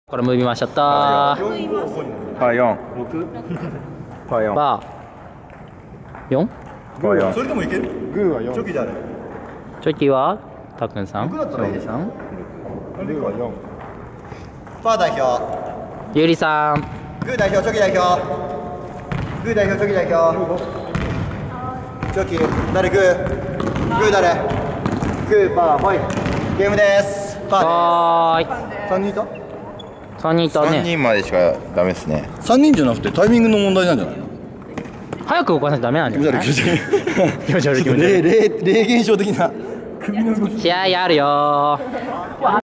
これムービーましちゃったパー4。パー4。 バー 4？ それでもいける？グーは4。チョキ誰？ チョキはたくんさん、しょうさん、 グーは4。 パー代表。 ゆりさん。 グー代表、チョキ代表。グー代表、チョキ代表。チョキ、誰グー？グー誰？グーパー、はい。ゲームです。パーです。3人いた ？3人いたね。 3人までしかダメですね。 3人じゃなくてタイミングの問題なんじゃないの？ 早く動かないとダメなんじゃない？気持ち悪い気持ち悪い。 霊現象的な。 試合あるよー。